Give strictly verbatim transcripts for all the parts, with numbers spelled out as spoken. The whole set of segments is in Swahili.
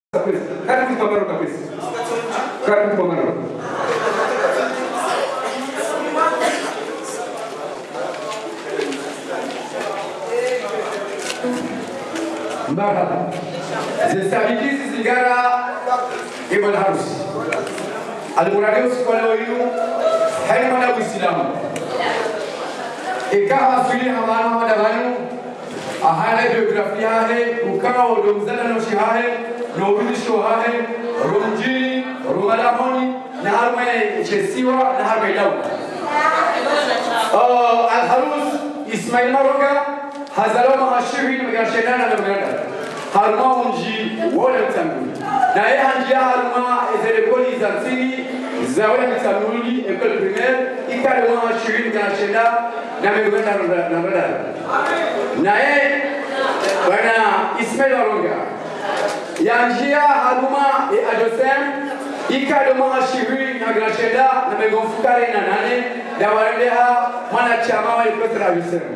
Karibu Pamaro kabisa. Karibu Pamaro. Marhaba. Zestabilizi zingara ibn harusi. Al-Muradi usiku leo hilo haina na Uislamu. Ikawa suli hamana madawanu ahana biografia he ukawa udomzana no shihahe no ulisho hahe rumjini rumalahoni na harma chesiwa na harma ilaw. Oh al-Harus Ismail Maroga hazaloma hashiri mgashana na mganda. Harma unji wala mtanguli. Na yeye hanjia harma ezelekoli za msingi za wala mtanguli école primaire ikaloma hashiri mgashana na mganda na mganda. Na yeye bwana Ismail Maroga yanjia harma e adosem ikaloma hashiri mgashana na mgomfukare na nane da walendeha mwanachama wa Ipetra Visera.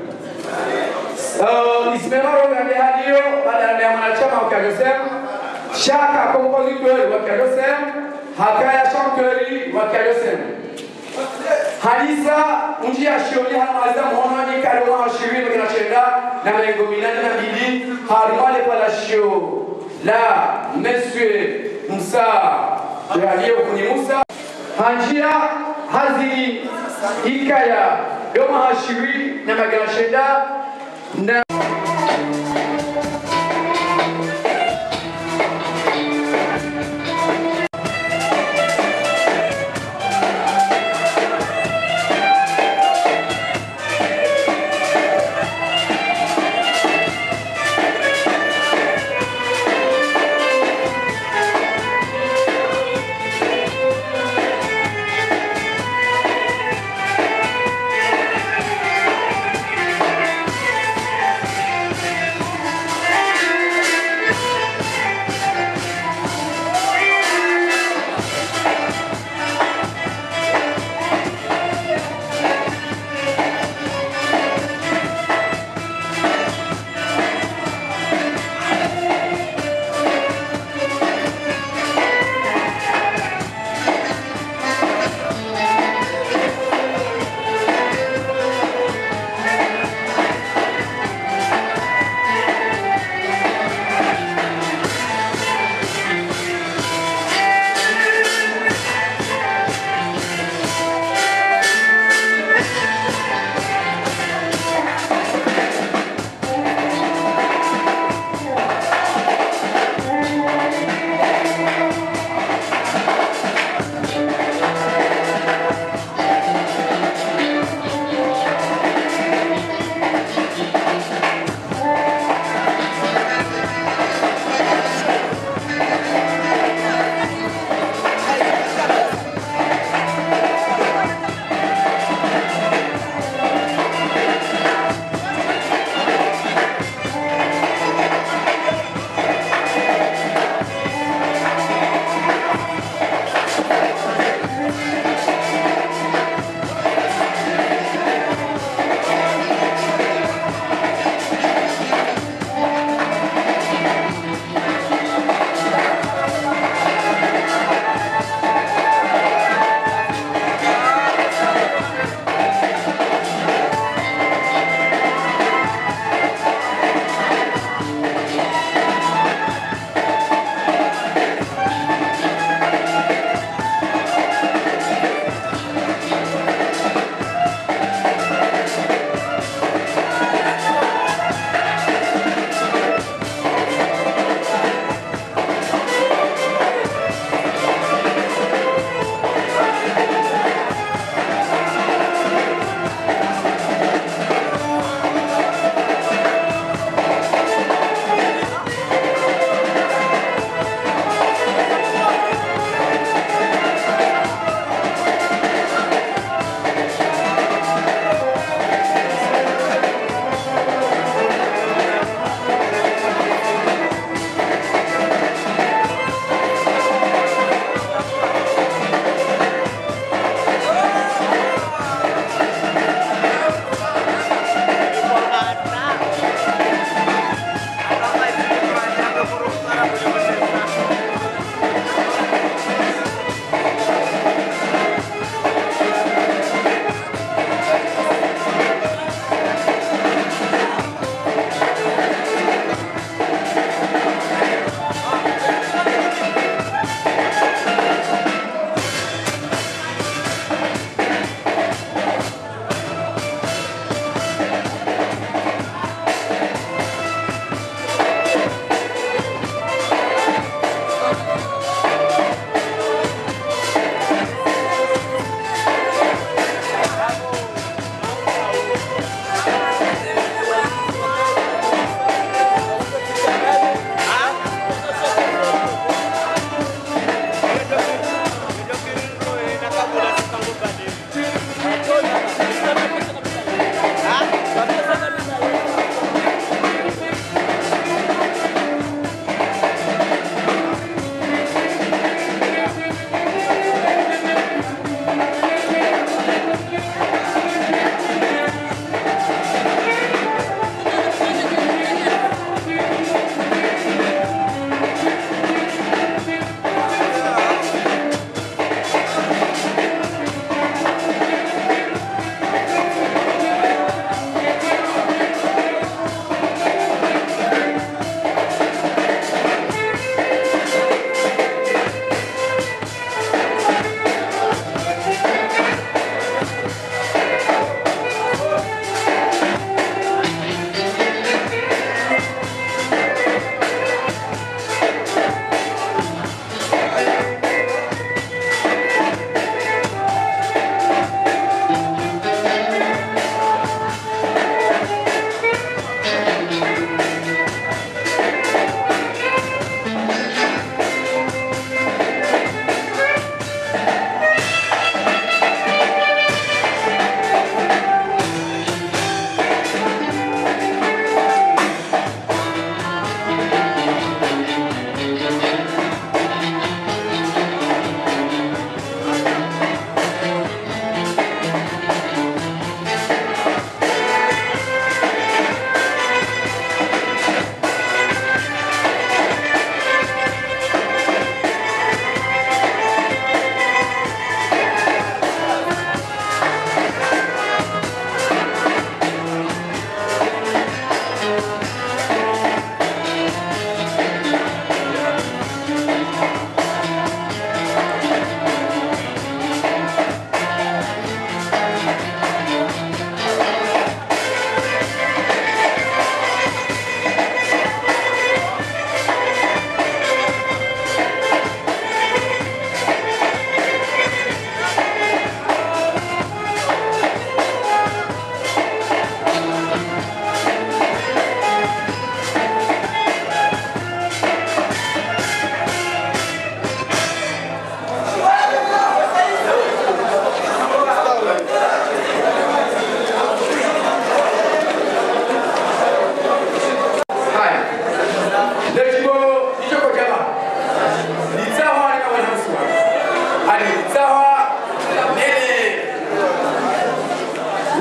Ismail Maroga ndiye hadiyo baada ya mwanachama wa Kagosem shaka compositeur wa Kagosem hakaya chanteuri wa Kagosem Hadisa unji ashoni hamaza mwana ni kaloma ashiri mwana chenda na lengo minani na bidi harmale pala shio la monsieur Musa yaliyo kuni Musa hanjia hazi ikaya doma ashiri na magana chenda na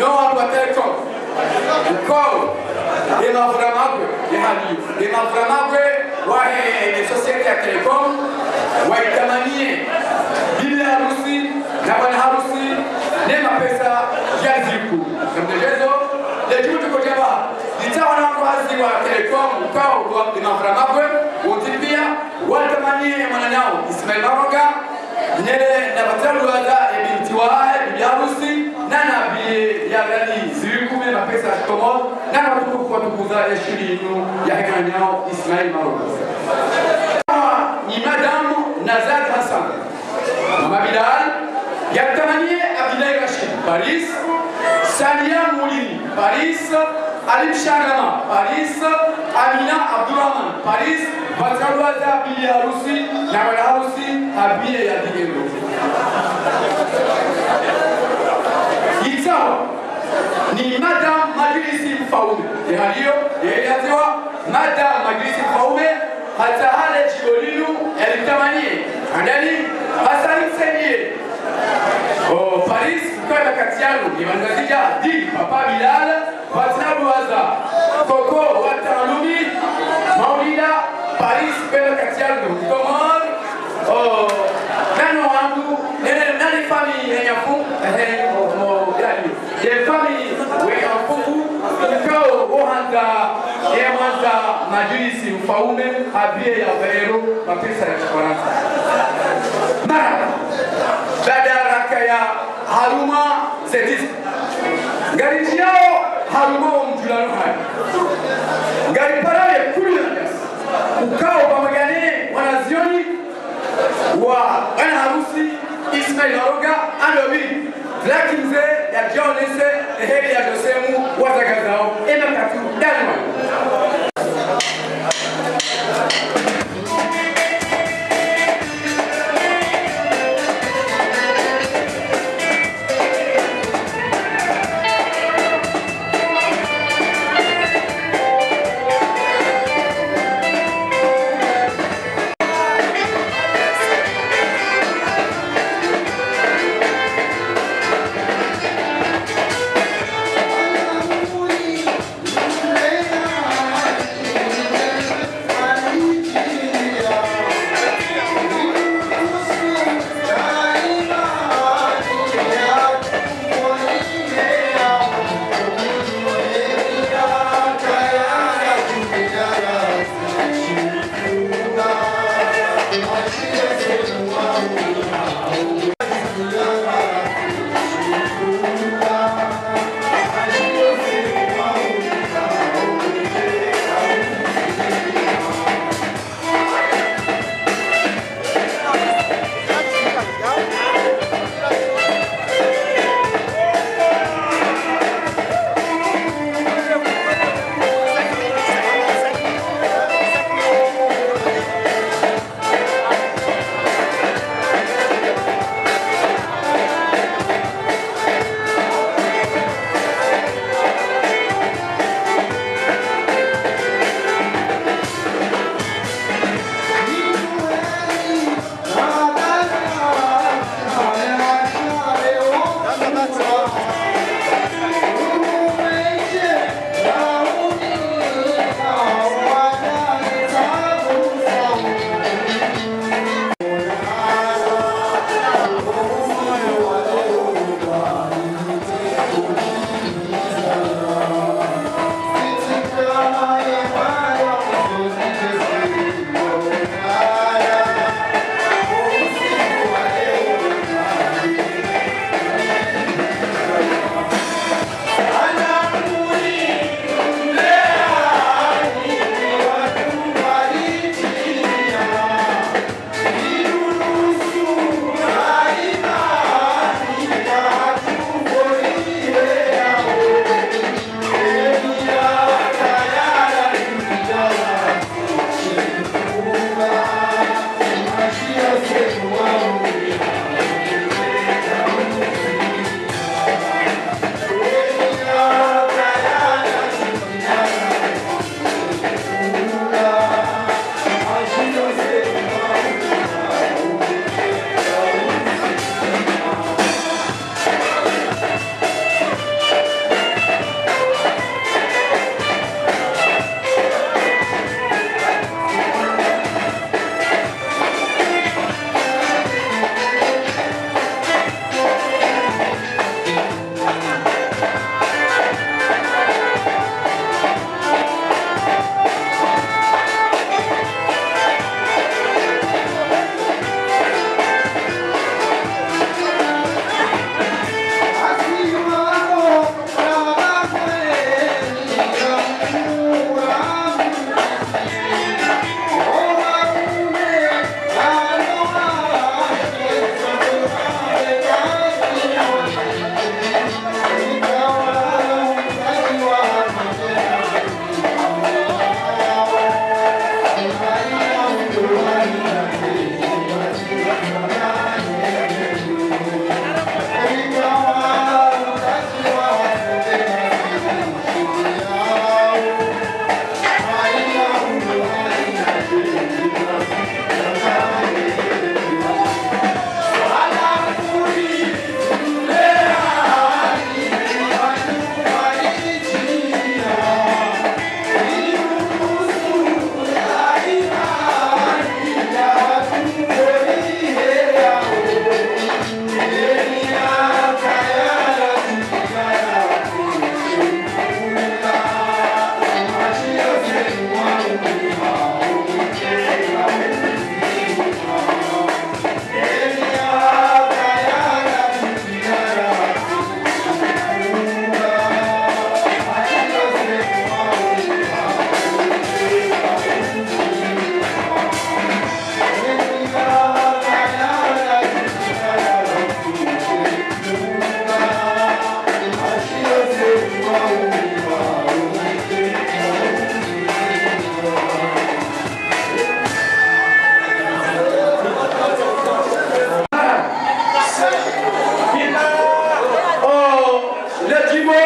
non watu wa Telecom ukao de mavuramagwe de hali de mavuramagwe wa de societe ya Telecom waitamanie bila harusi na bwana harusi nema pesa ya ziku kamdejezo leo tuko jaba nitawa na wazi wa Telecom ukao de mavuramagwe utipia watamanie mwananao Ismail Maroga nele na batalu waza binti wae bibi harusi na nabi ya rani ziku na pesa shikomo na watukufu watukuza ya shirinu ya hekanyao Ismail Maroga ni Madame Nazat Hassan Mama Bilal yatamanie Abdullah Rashid Paris Sania Moulini Paris Alim Sharama Paris Amina Abdurrahman Paris Batrawaza Bili Harusi na wala harusi Abie ya Digero Itawa ni Madame Majlisi Mfaume Yaliyo yaliyotiwa Madame Majlisi Mfaume hata hale Chigolinu elitamanie andani Hassan Senye oh Paris kwa kati yangu ni manazija di Papa Bilal Batnabu Waza Koko Watalumi Maulida Paris kwa kati yangu Komor oh nano wangu nene nani family yenye fungu eh mo gani ye family wenye fungu kwa ohanda ye mwanza Majlisi Mfaume abie ya Vero mapesa ya Faransa mara baada ya Haruma Zedis gari yao Haruma mjulano hai gari paraye kuliandas ukao pamagane wanazioni wa ana harusi Ismail Maroga alobi lakini ze ya Jonese heri ya Josemu watagazao ena katu dalwa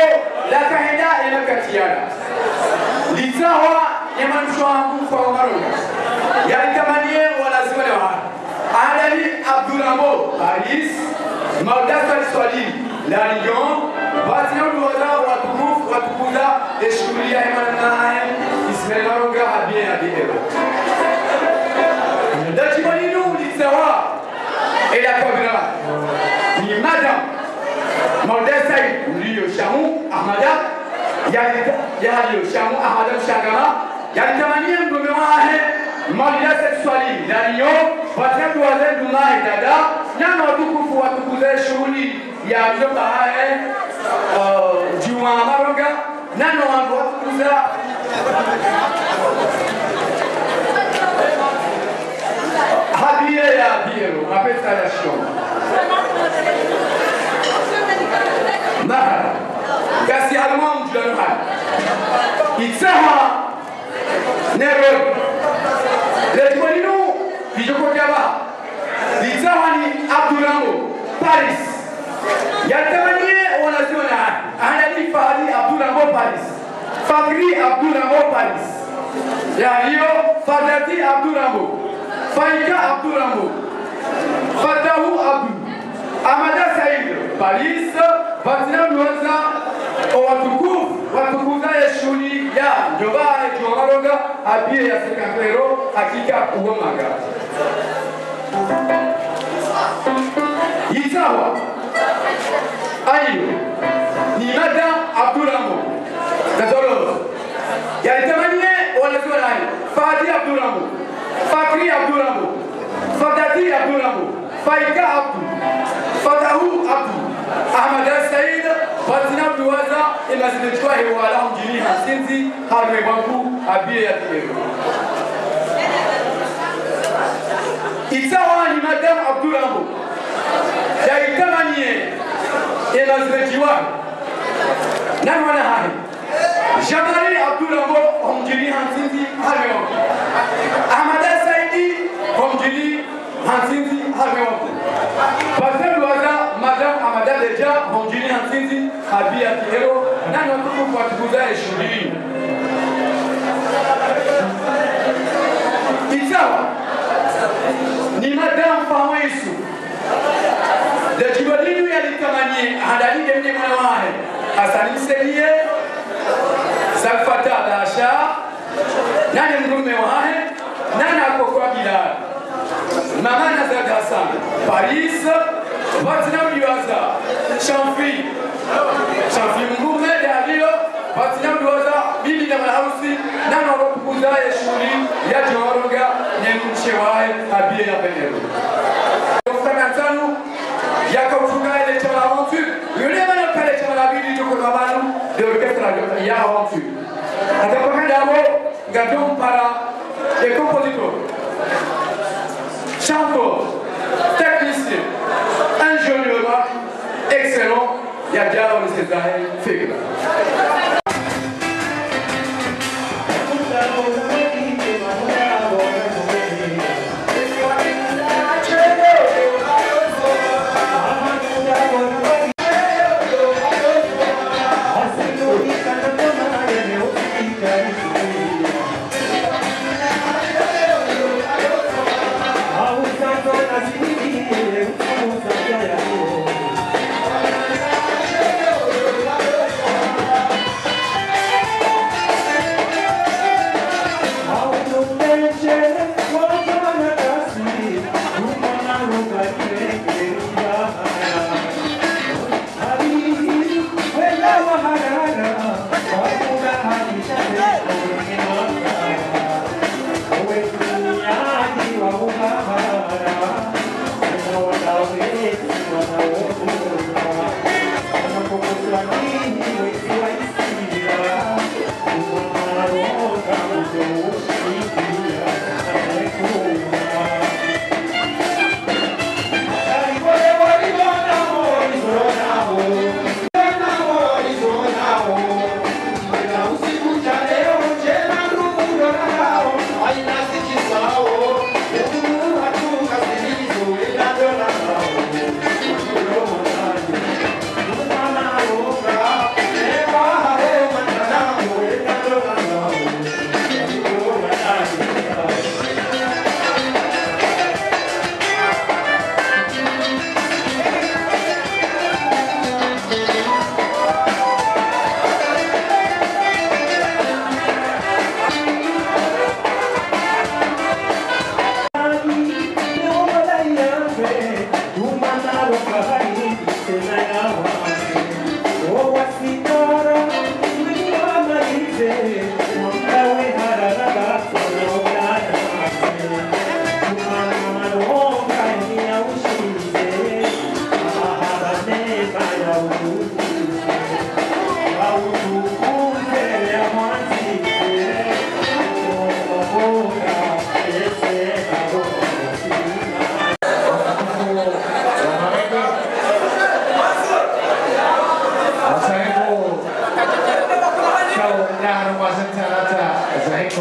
la kahenda inakatiana litawa yaman shwangu kwa maronga yalitamanie walazima lewa Adali Abdourambo Paris Maudasa Swali la Lyon Batina Luwaza watukufu watukuza eshukulia imanae Ismail Maronga abie abie Dachimaninu litawa ila kabira ni madam Maudasa Liyo Shamu Ahmada Yaliyo Shamu Ahmada Shagama yalitamania mgome wahe Maudasa Swali la Lyon Watu wazee dumae dada nyama watukufu watukuze shughuli ya mjomba hae Juma Maronga nano watukuza habie ya biro mapesa ya shoma Mahara kasi alma mjulano hai Itsaha Nairobi Letmonino Bijoko Jaba Litawani Abdourambo Paris Yatamanie wanaziona Anadi Fahadi Abdourambo Paris Fakri Abdourambo Paris Yahio Fadati Abdourambo Faika Abdourambo Fatahu Abdou Amada Saïd Paris Batina Mlouza Owatuku Watukuza Yeshuni Ya Njoba Jomaronga Abie ya Sekampero Hakika Uomaga Itawa Ayo ni Madame Abdourambo Nadolo Yalitamanie wanaziwa nani Fadi Abdourambo Fakri Abdourambo Fadati Abdourambo Faika Abdou Fatahu Abdou Ahmada Saïd Batina Mlouza Imazidechwa Hewala Mjini Hansinzi Harme Banku Abie ya Tigero Itawa ni Madame Abdourambo Yalitamanie Imazidechwa Namwana Hari Jamari Abdourambo Mjini Hansinzi Harme Banku Ahmada Saïdi Mjini Hansinzi Harme Banku Batina Mlouza Madame Amada Deja Mjini Hansinzi Abie ya Tigero Nani watukufu watukuza eshulini Itawa ni Madame Fawisu de Jibodinu yalitamanie Hadali demne mwanawahe Asani Seliye Salfata Dasha Nani mrume wahe Nani akokwa Bilal Mama Nazad Hassan Paris Batina Mliwaza Chanfi Chanfi mrume Dalio Batina Mliwaza Bili na Malhausi Nani wakukuza Yeshuli Ya Jomaronga Nyemushewahe Abie ya Benero Yakaufunga ile chama la aventure yule bana pale chama la bili joko na banu de orchestre ya aventure atakwenda hapo gadom para le compositeur chanteur technicien ingénieur excellent ya jao le César Figla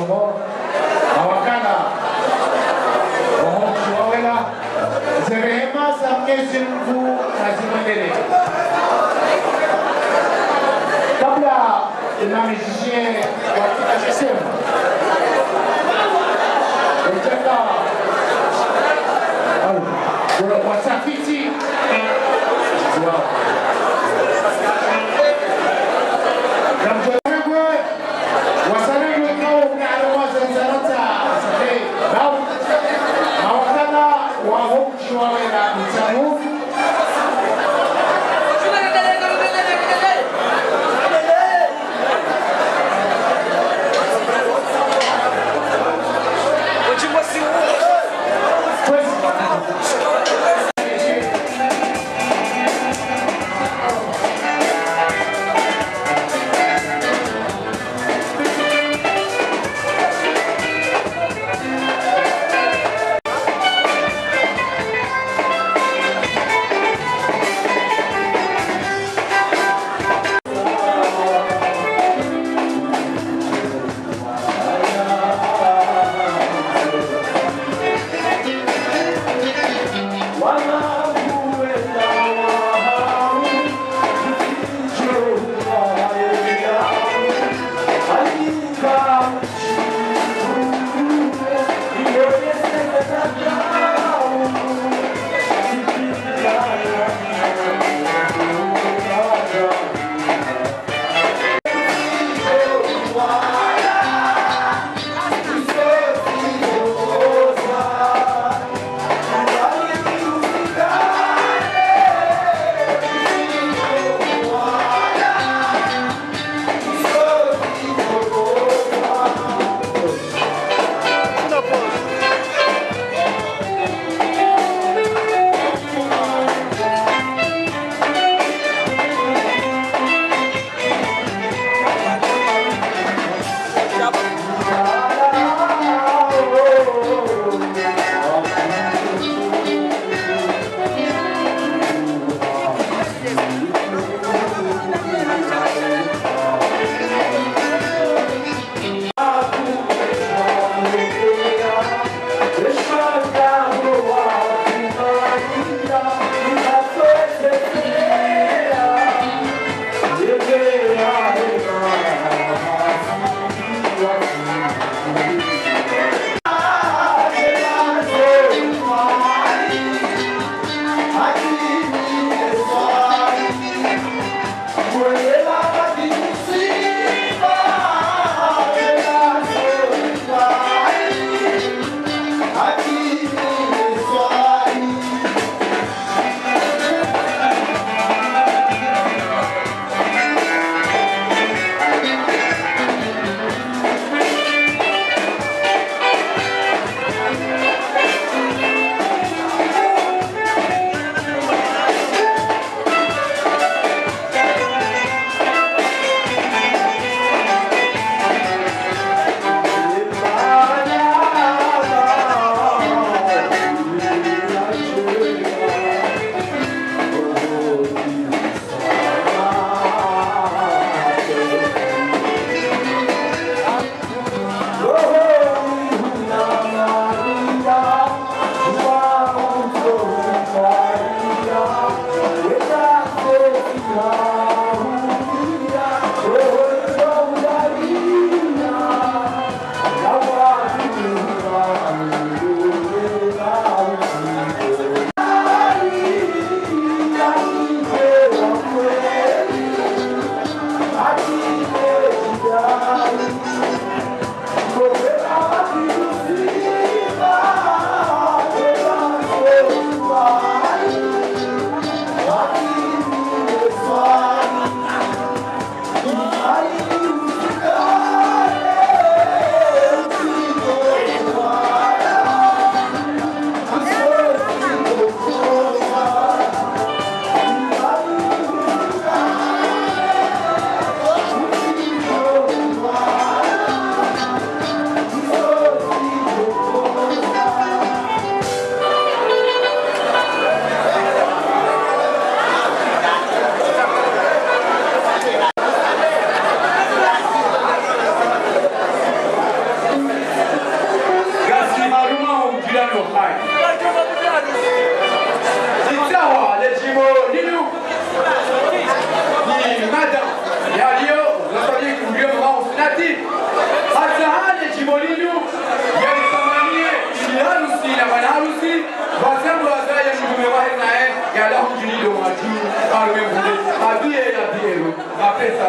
Komoro mawakala wa Mji Wawela zerehema za Mwenyezi Mungu na ziendelee. Kabla nimalizie katika sehemu nataka au wasafiti wa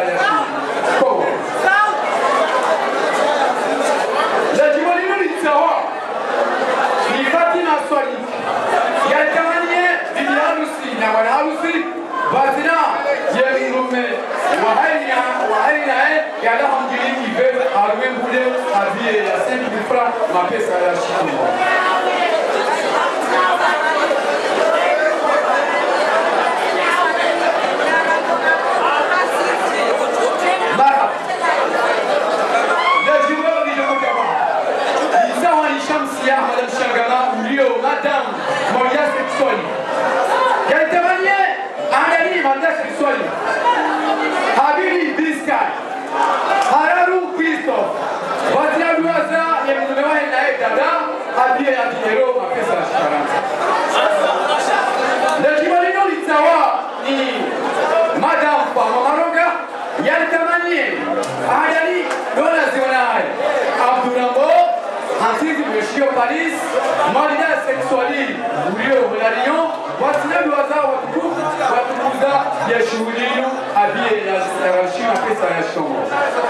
ya Kongo. La jimbo lino litsawa ni Fatima Swali yalitamanie bibi harusi na bwana harusi bazina yemume wahaina wahaina yala hamjili kibe arwe mbule abie ya cinq mille francs mapesa ya shikongo. Madame Chagama, Lio, Madame Moria Sexuali. Yalitamanie Anani Manda Sexuali. Habili Biscay. Hararu Christophe. Watia Luaza, Yemunewa Nae Dada, Habie Abinero, Mapesa la Chicaranza. Le Jibalino Litsawa ni Madame Pamamaroga. Yalitamanie Anani Dona Zionai. Abdurambo. Hansizi Meshio Paris, Maria Sexuali, Ulio Larion, Watina Luaza Watuku, Watukuza, Yeshulino, Abie Yashima Pesa Yashongo.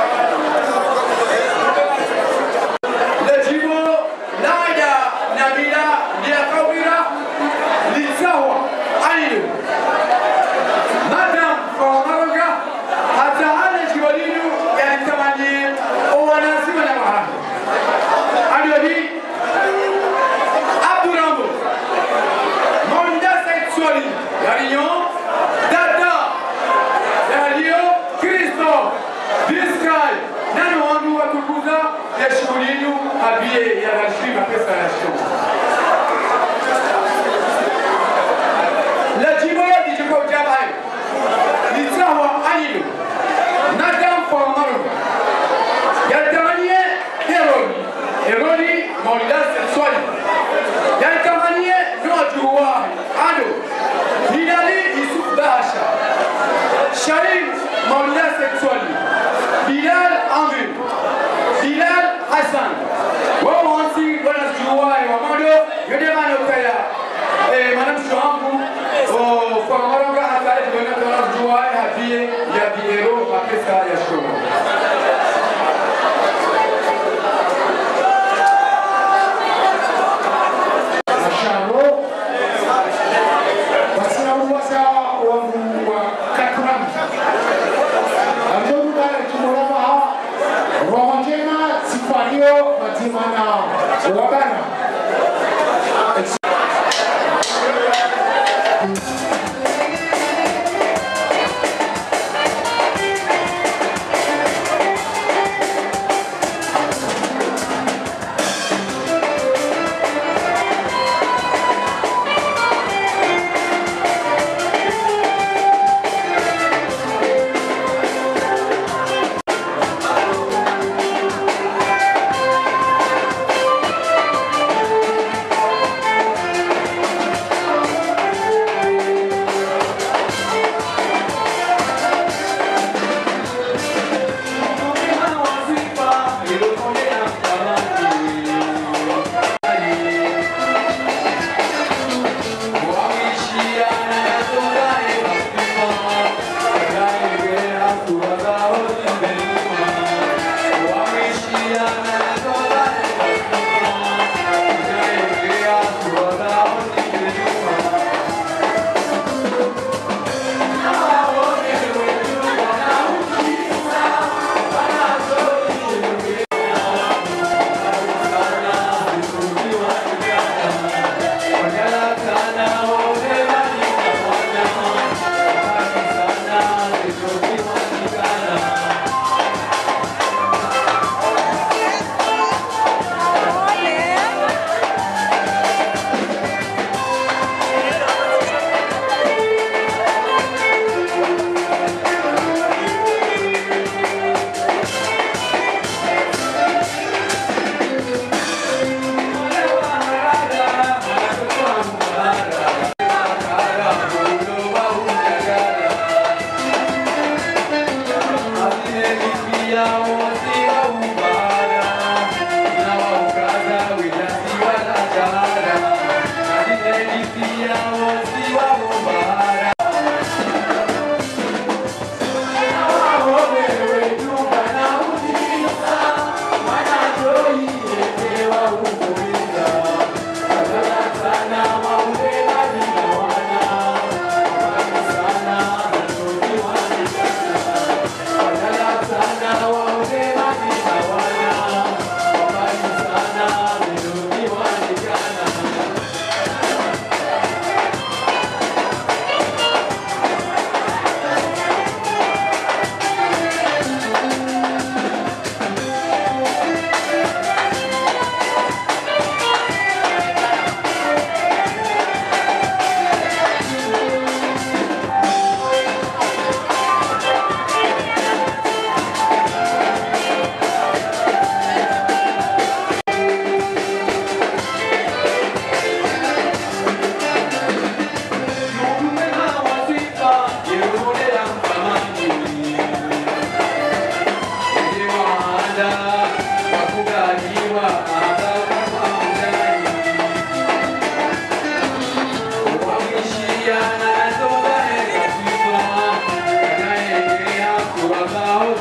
Le Jibo, Naya, Nabila, Liakawira, Litsawa, Aïe. Madame Famaroga, Atahane Jibolino, Yalitamanie, Owanasi Wanamaha. Aliobi, Abdurambo, Monda Sexuali, Yarion, Dada, Yalio, Christophe, Biscay, Nano Andu Watukuza, Yeshulinu, Abie, Yarashi, Mapesa Yashon. La Jibo di Joko Jabai, Litsawa Anilo, Nadam Formaroga, Yaltamanie, Heroni. Eroni Maulida Sexuali. Yalitamanie Noa Juwa Ado. Hilali Yusuf Bahasha. Sharim Maulida Sexuali. Bilal Amir. Bilal Hassan. Wawansi Wana Juwa et Wamando. Yodema Nokaya. Et Madame Chouambou. Au Famaronga Hatare Wana Juwa et Habie Yabiero Mapesa Yashko. Wabana.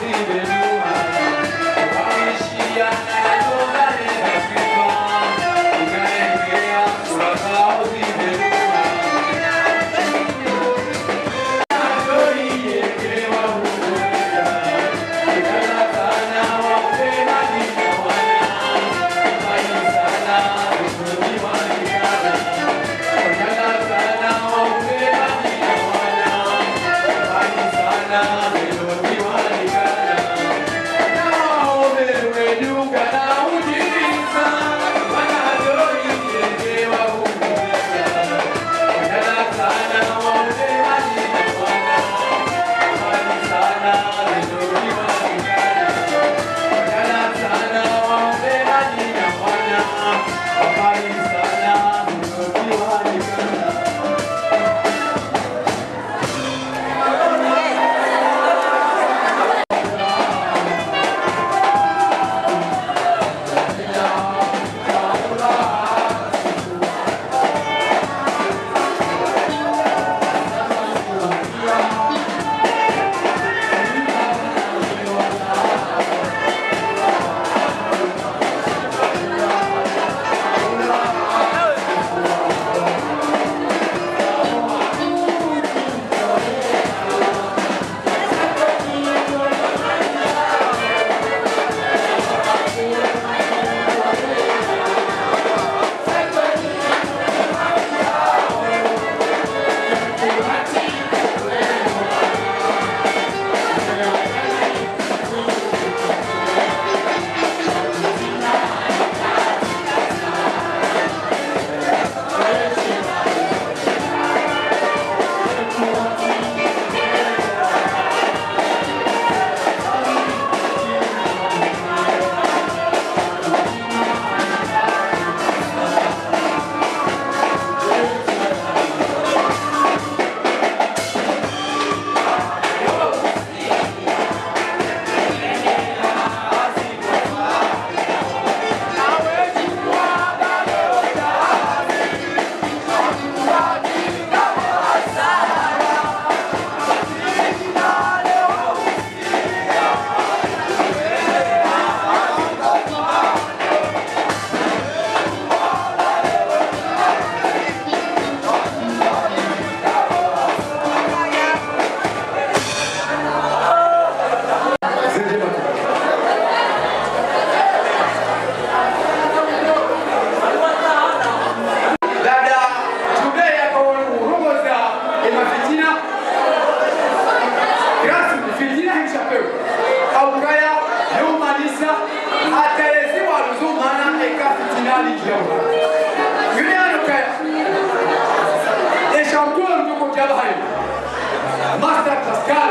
Master Pascal,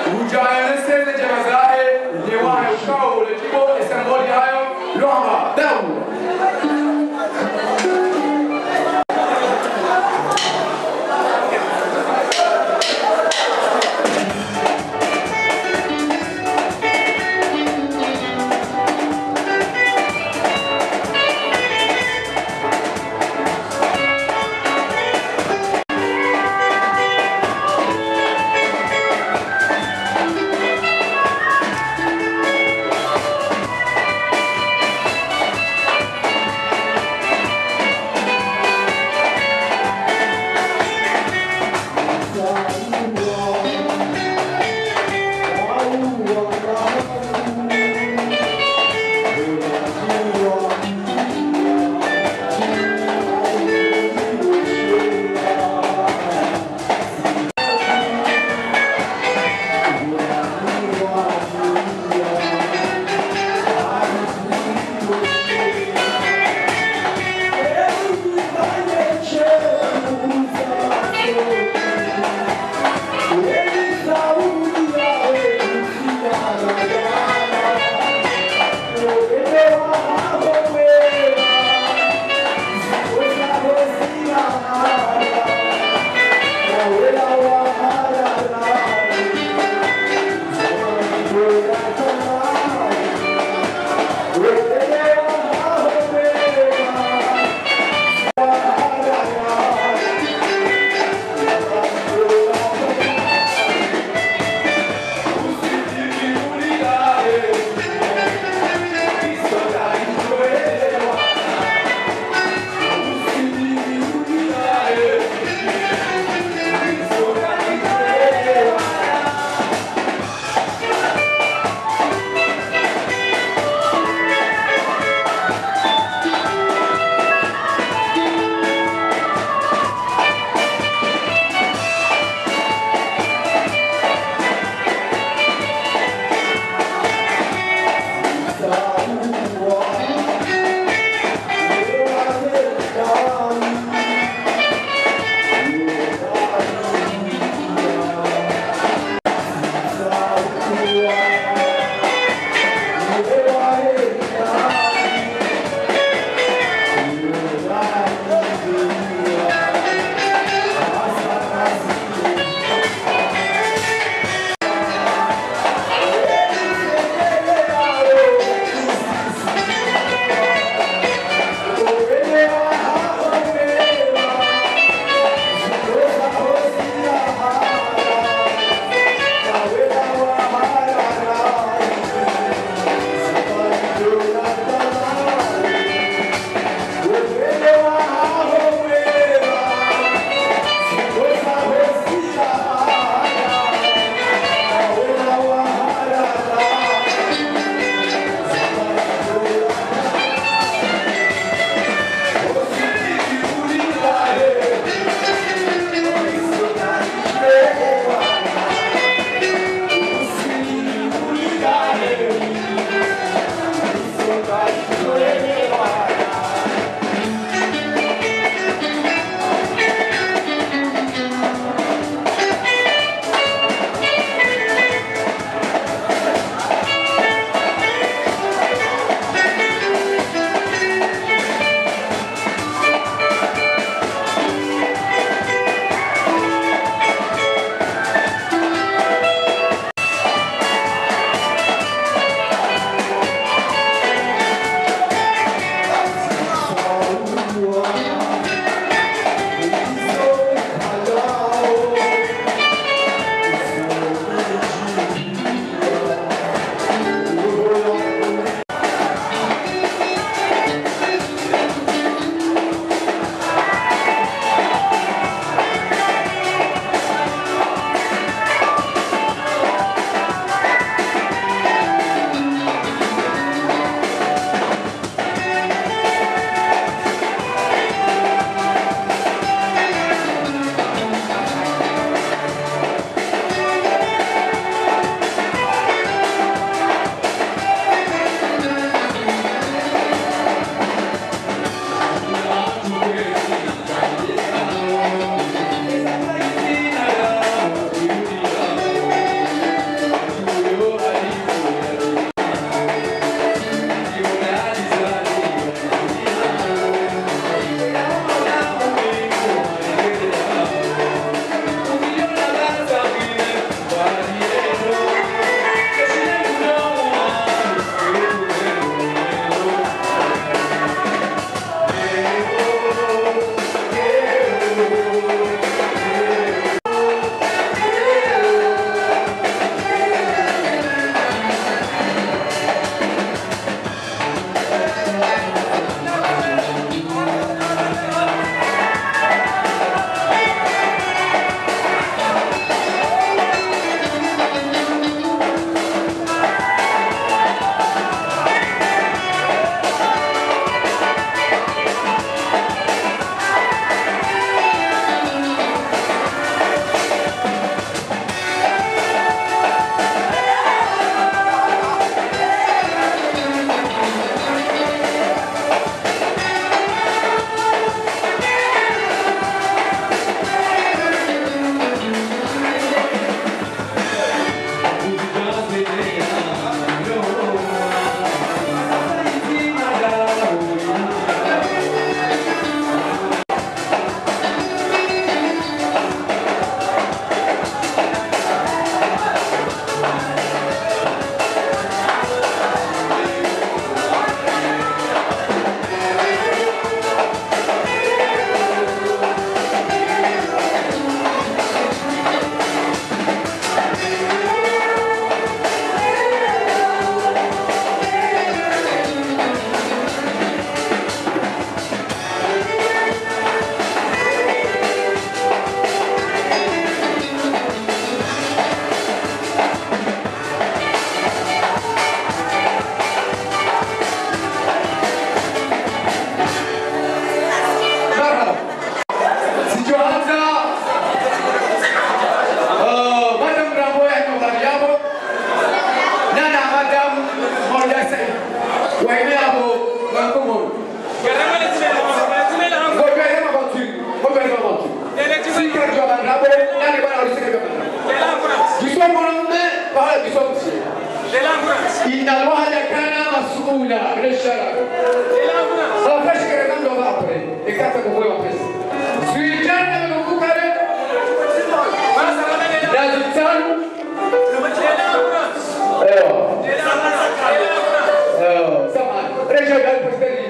ujaeleze jamazae dewa ukao lekibo esamboli hayo lomba dawu. Nana Madame Mondasa. Waime hapo Bankomo. Ngobele mabantu. Ngobele mabantu. Sika kwa banabo nani bana ulisika kwa banabo. Kiswa mwanamume pale kiswa msi. Inna wahda kana mas'ula bilashara. Sasa fashika kando hapo. Ikata kuboa pesa. Suitana mkukare. Lazim tano. Ewa. Ewa. Sama. Rejo gal posteri.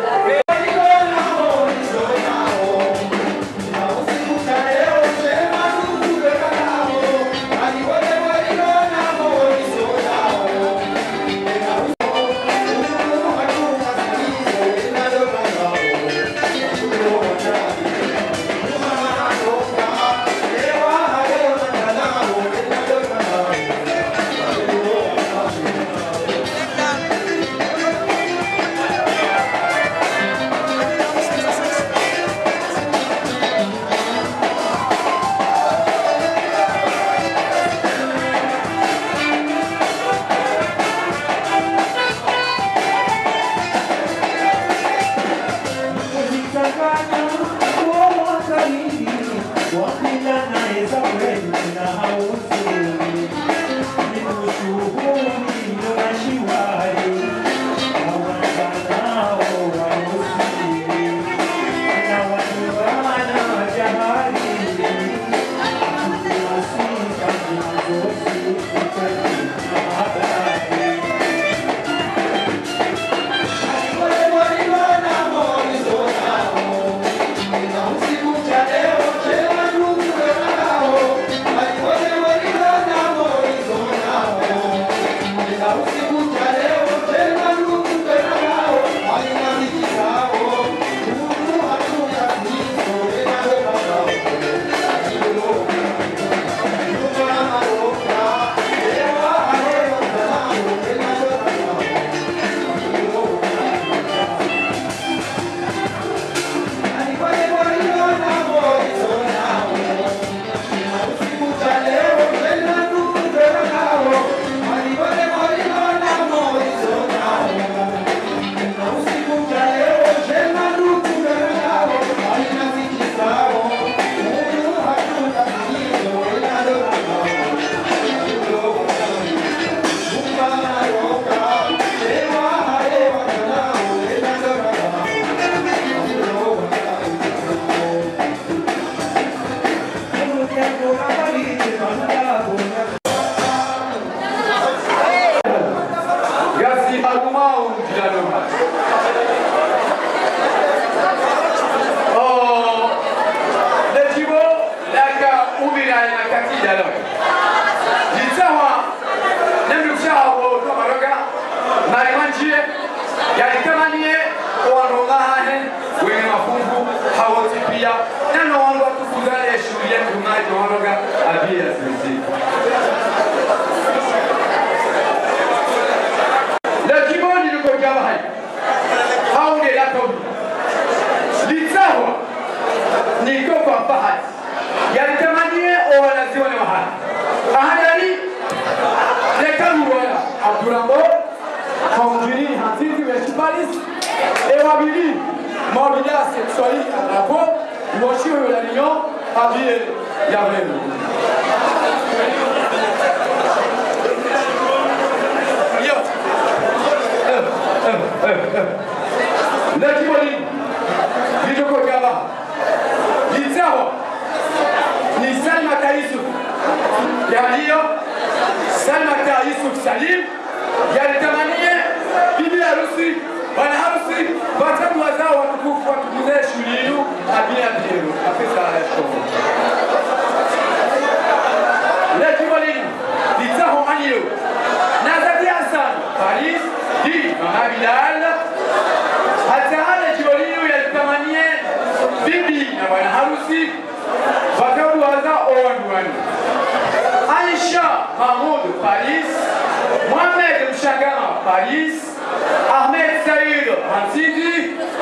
Aisha Mahmoud Paris, Mohamed Mchagama Paris, Ahmed Saïd Hansidi,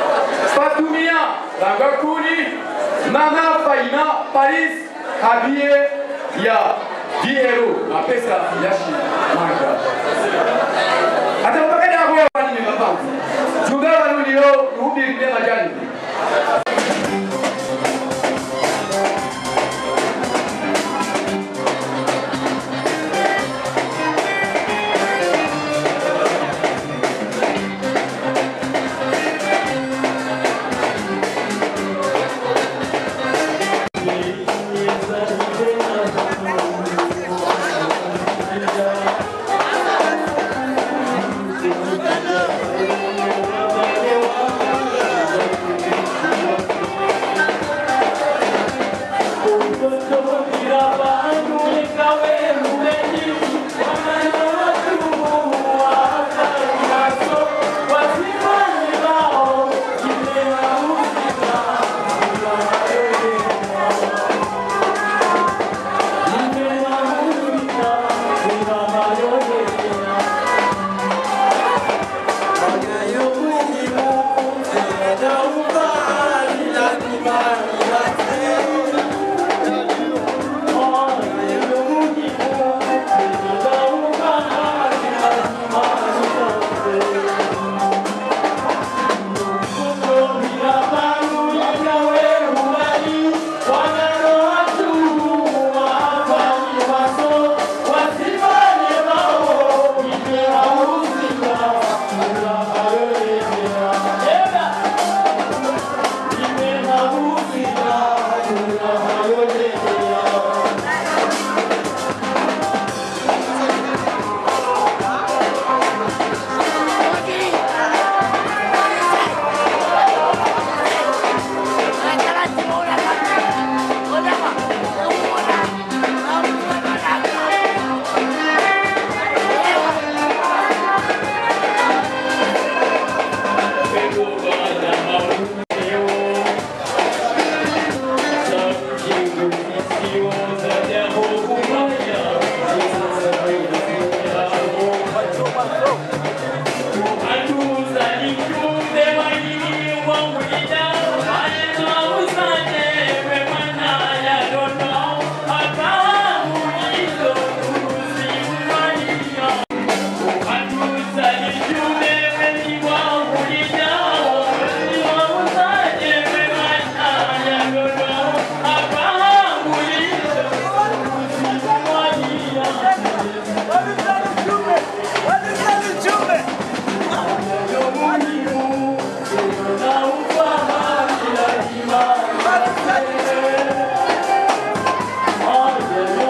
Fatoumia Langakouni, Mama Faïma Paris, habillé, il y a dix euros ma pesa yashi manga hata mpaka dawo wani ni mabangu tugawa nulio rudi ile majani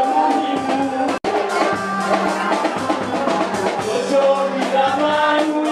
Manu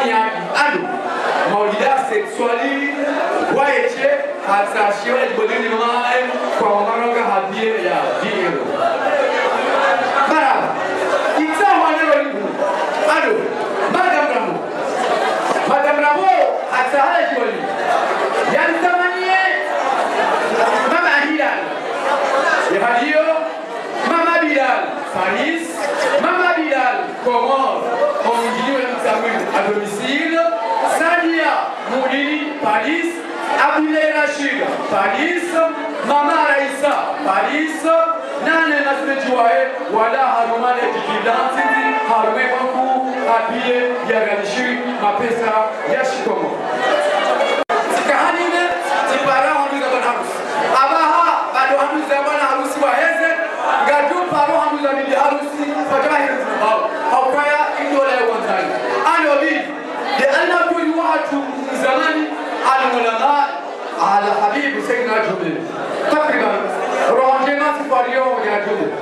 miadi ando maulida sexuali waeche hasashiwa ibodini mae kwa maroga habie ya dinero bara itsa wanero libu ando madam ramo madam ramo hasahala jiwali yantamanie mama hilal ya hadio mama bilal Paris mama bilal Comore Onguilio Samuel à domicile Sania Moulini Paris Abdoulaye Rachid Paris Mama Raissa Paris Nane Nasrejuae Wala Haruma le Jikidanti Harume Banku Abile Yaganishi Mapesa Yashikomo Sikahanine Tipara Handu Zaman Harus Abaha Bado Handu Zaman Harus Waheze Gadu Paro Handu Zaman Harusi Fajahir Haukaya Indole Wantani Anobi de Allah kuli watu zamani al-ulama ala Habib Sayyidina Jubil takriban rohangema sifario ya Jubil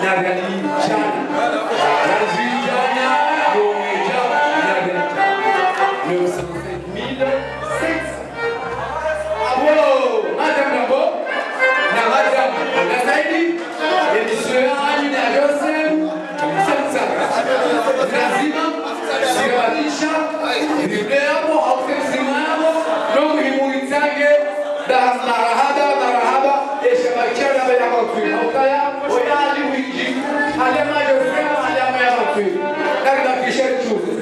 Nagali Chana. Nazuiana, Yomeja, Nagali Chana. neuf cent cinq mille sept cents. Bravo, Madame Nabo, na Madame Nazaidi, et Monsieur Anina Yosem, Samsa, Nazima, Siratisha, Ribeamo, Alfesimamo, Nom Himunitage, Das Narahada, Narahaba, et Shabakira Benamotu, Okaya, Oyali Wiki, Alema Yosem, Alema Yamatu, Nagda Fisher Chus.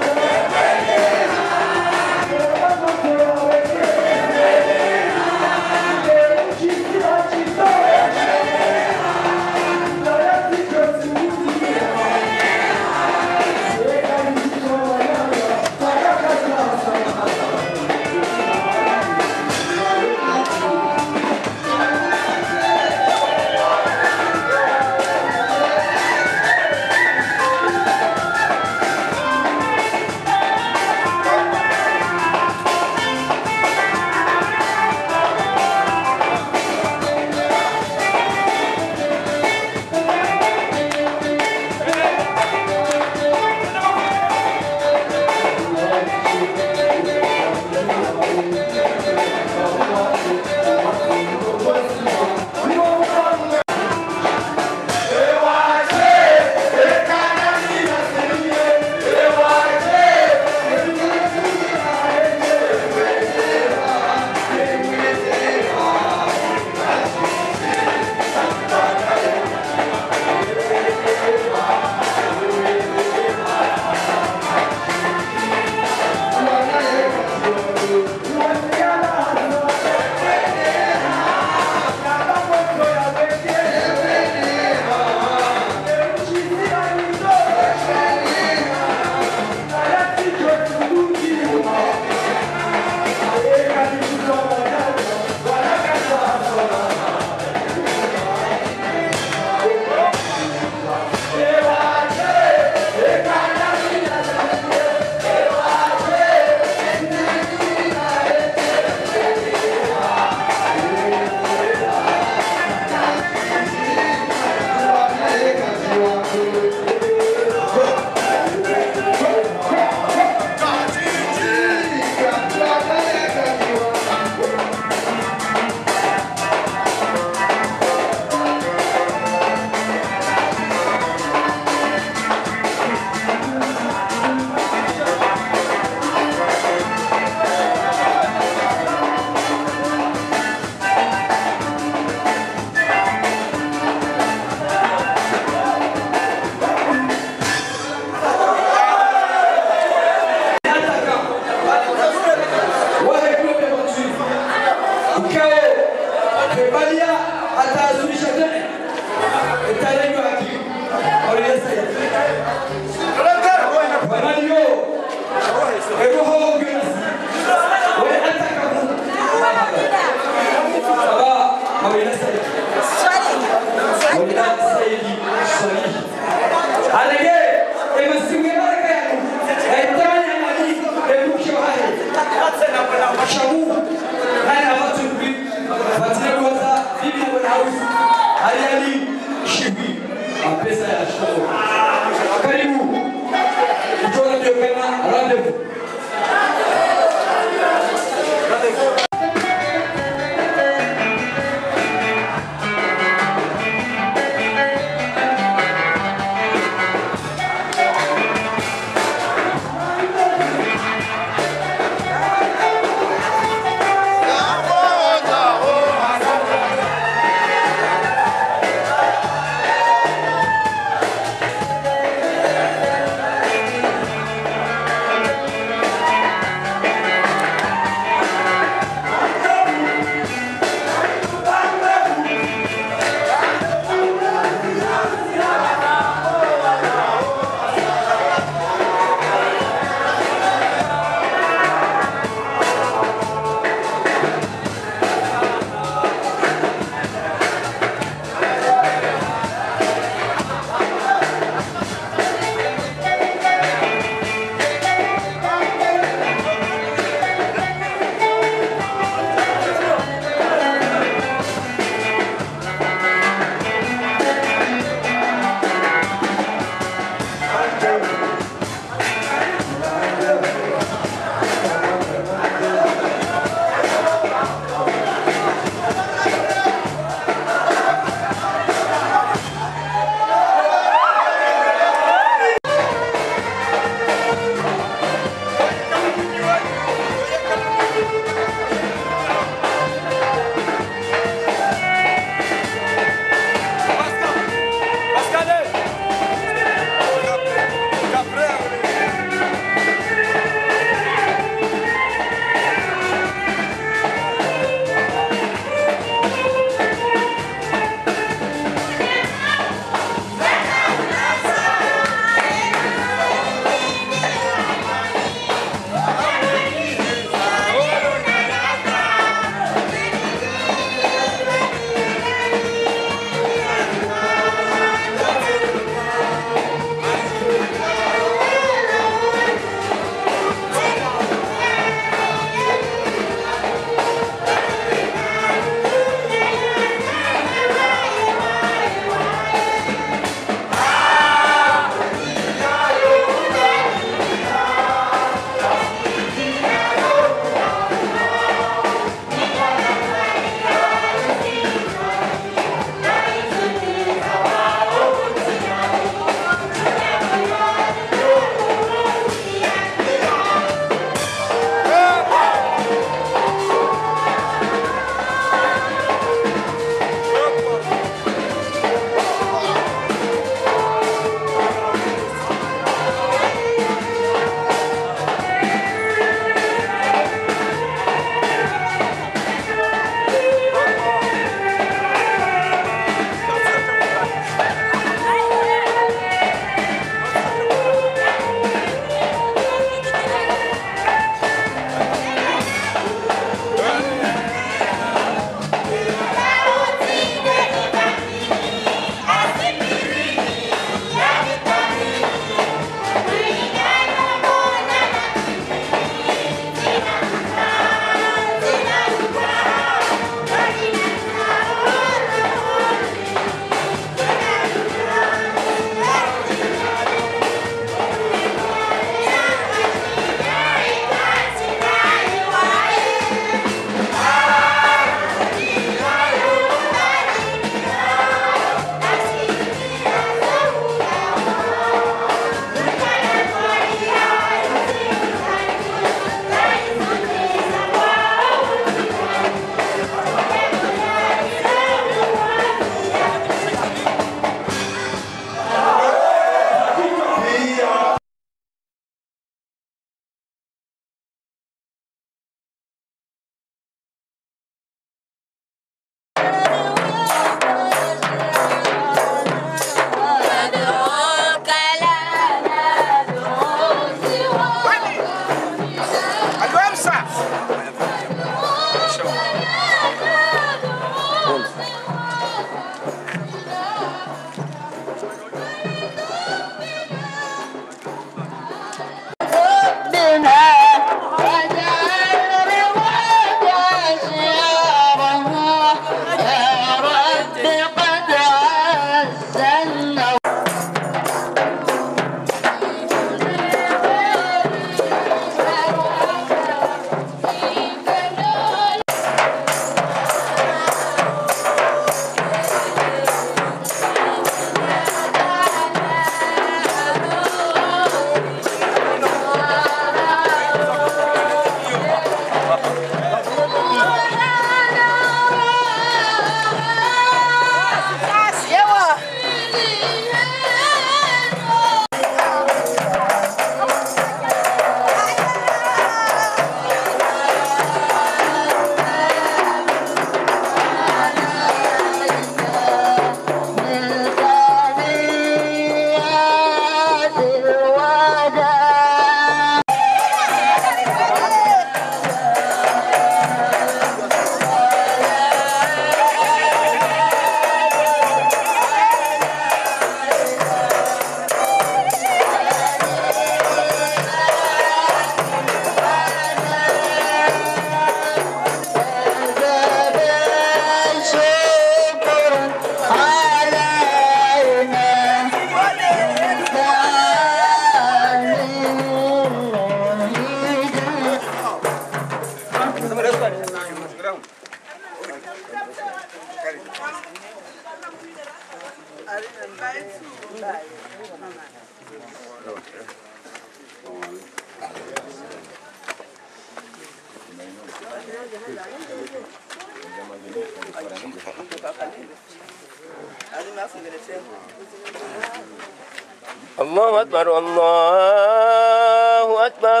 الله أكبر الله أكبر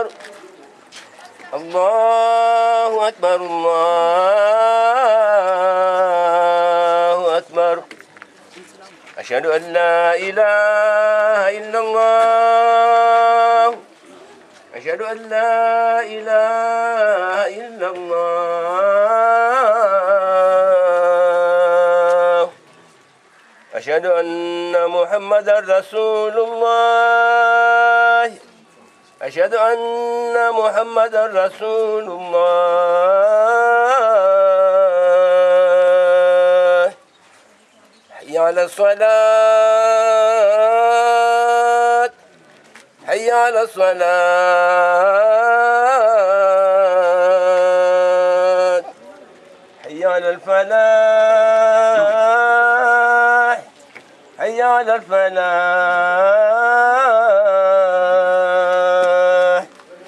الله أكبر الله أكبر أشهد أن لا إله إلا الله أشهد أن لا إله إلا الله أشهد أن محمدا رسول الله أشهد أن محمدا رسول الله حي على الصلاة حي على الصلاة حي على الفلاح حي على الفلاح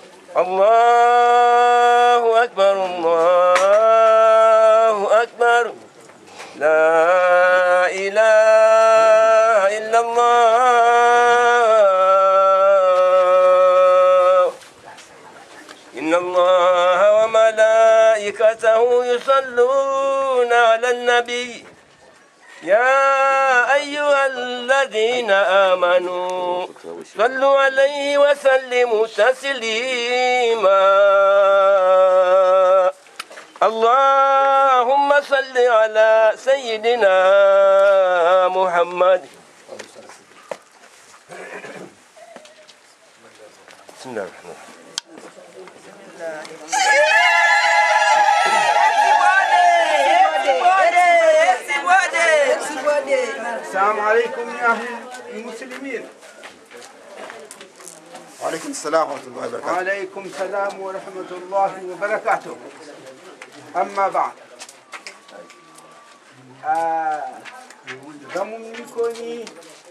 الله أكبر الله أكبر لا إله إلا الله إن الله وملائكته يصلون على النبي يا أيها الذين آمنوا صلوا عليه وسلموا تسليما اللهم صل على سيدنا محمد بسم الله الرحمن السلام عليكم يا أهل المسلمين. وعليكم السلام ورحمة الله وبركاته. وعليكم السلام ورحمة الله وبركاته. أما بعد gamu mikoni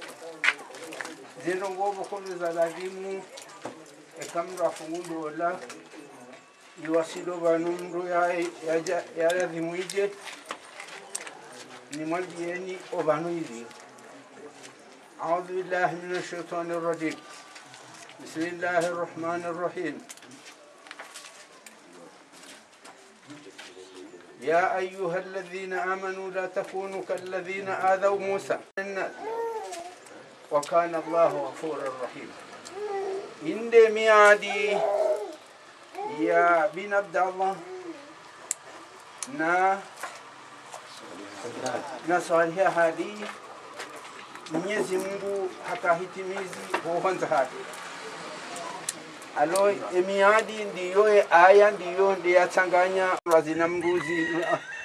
zero ngobo kono za lazimu e kamra fungundo wala iwasido banumro ya ya ya lazimu ije ni maldieni o banu ije. أعوذ بالله من الشيطان الرجيم. بسم الله الرحمن الرحيم. يا أيها الذين آمنوا لا تكونوا كالذين آذوا موسى وكان الله غفورا رحيما. إن ميادي يا بن عبد الله نا na swaliha hadi Mwenyezi Mungu hakahitimizi huanza hadi alo emiadi ndiyo aya ndiyo ndiyo changanya razina mbuzi